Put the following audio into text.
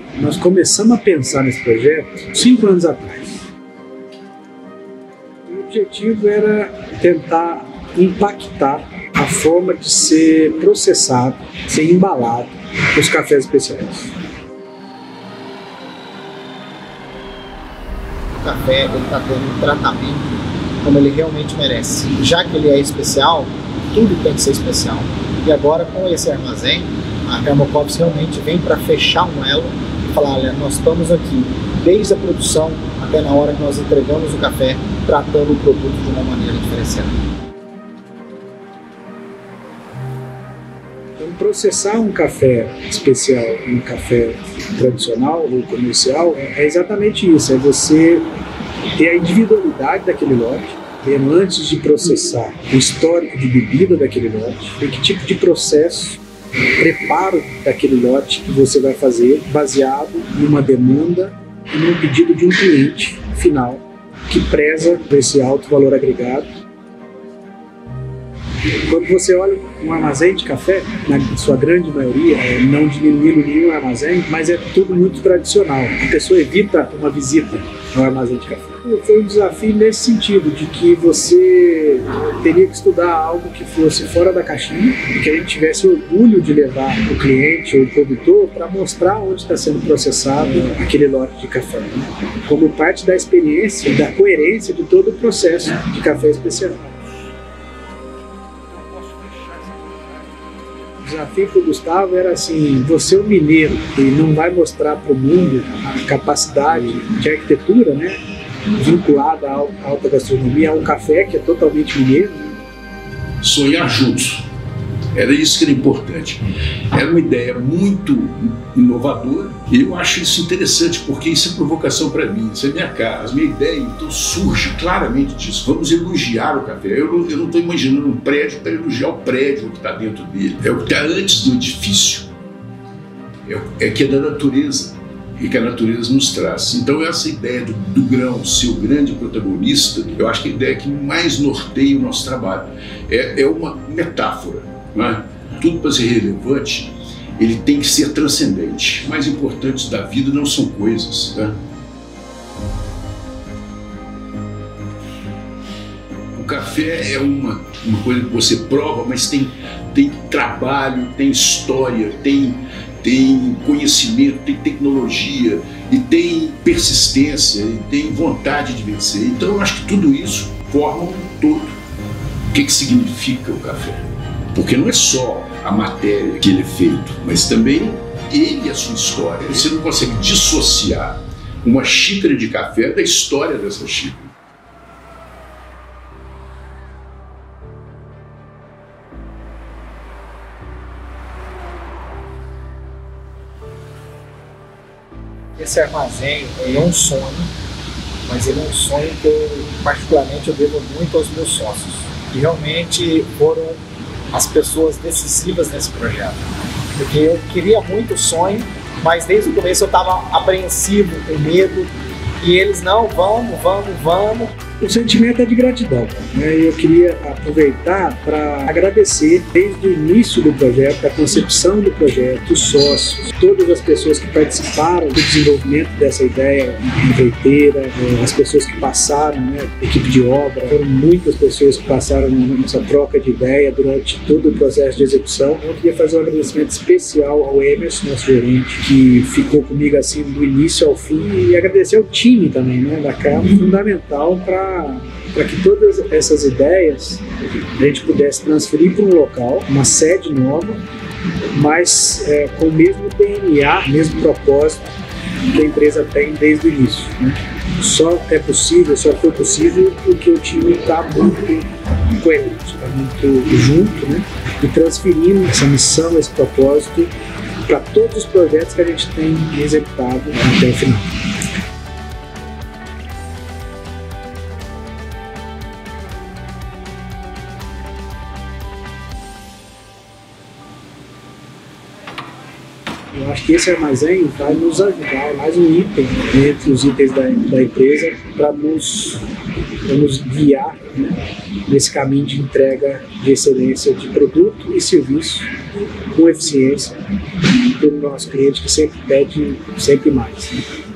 nós começamos a pensar nesse projeto 5 anos atrás. O objetivo era tentar impactar a forma de ser processado, ser embalado os cafés especiais. O café está tendo um tratamento como ele realmente merece. Já que ele é especial, tudo tem que ser especial. E agora, com esse armazém, a Thermocoffee realmente vem para fechar um elo e falar, olha, nós estamos aqui desde a produção até na hora que nós entregamos o café, tratando o produto de uma maneira diferenciada. Então, processar um café especial e um café tradicional ou comercial é exatamente isso, é você ter a individualidade daquele lote, vendo antes de processar o histórico de bebida daquele lote, e que tipo de processo, preparo daquele lote que você vai fazer baseado numa demanda e num pedido de um cliente final que preza por esse alto valor agregado. Quando você olha um armazém de café, na sua grande maioria, não diminuindo nenhum armazém, mas é tudo muito tradicional. A pessoa evita uma visita ao armazém de café. Foi um desafio nesse sentido, de que você teria que estudar algo que fosse fora da caixinha e que a gente tivesse orgulho de levar o cliente ou o produtor para mostrar onde está sendo processado aquele lote de café, né? Como parte da experiência e da coerência de todo o processo de café especial. O desafio para o Gustavo era assim, você é um mineiro e não vai mostrar para o mundo a capacidade de arquitetura, né, vinculada à alta gastronomia, a um café que é totalmente mineiro. Sonhar juntos, era isso que era importante. Era uma ideia muito inovadora e eu acho isso interessante porque isso é provocação para mim, isso é minha cara. A minha ideia então surge claramente disso. Vamos elogiar o café. Eu não estou imaginando um prédio para elogiar o prédio que está dentro dele. É o que está antes do edifício. É que é da natureza e que a natureza nos traz. Então essa ideia do grão ser o grande protagonista, eu acho que é a ideia que mais norteia o nosso trabalho. É uma metáfora, não é? Tudo para ser relevante, ele tem que ser transcendente. O mais importante da vida não são coisas, né? O café é uma coisa que você prova, mas tem trabalho, tem história, tem conhecimento, tem tecnologia, e tem persistência, e tem vontade de vencer. Então eu acho que tudo isso forma um todo. O que significa o café? Porque não é só a matéria que ele é feito, mas também ele e a sua história. Você não consegue dissociar uma xícara de café da história dessa xícara. Esse armazém é um sonho, mas ele é um sonho que eu devo muito aos meus sócios, que realmente foram as pessoas decisivas nesse projeto. Porque eu queria muito o sonho, mas desde o começo eu estava apreensivo, com medo, e eles, não, vamos. O sentimento é de gratidão, né? Eu queria aproveitar para agradecer desde o início do projeto, a concepção do projeto, os sócios, todas as pessoas que participaram do desenvolvimento dessa ideia empreiteira, as pessoas que passaram, né, equipe de obra, foram muitas pessoas que passaram nessa troca de ideia durante todo o processo de execução. Eu queria fazer um agradecimento especial ao Emerson, nosso gerente, que ficou comigo assim do início ao fim, e agradecer ao time também, né, da Câmara, fundamental para que todas essas ideias a gente pudesse transferir para um local, uma sede nova, mas com o mesmo DNA, mesmo propósito que a empresa tem desde o início, né? Só foi possível porque o time está muito coerente, está muito junto, né? E transferindo essa missão, esse propósito para todos os projetos que a gente tem executado até o final. Eu acho que esse armazém vai nos ajudar, mais um item entre os itens da empresa, para nos guiar, né, nesse caminho de entrega de excelência de produto e serviço com eficiência do nosso cliente que sempre pede sempre mais.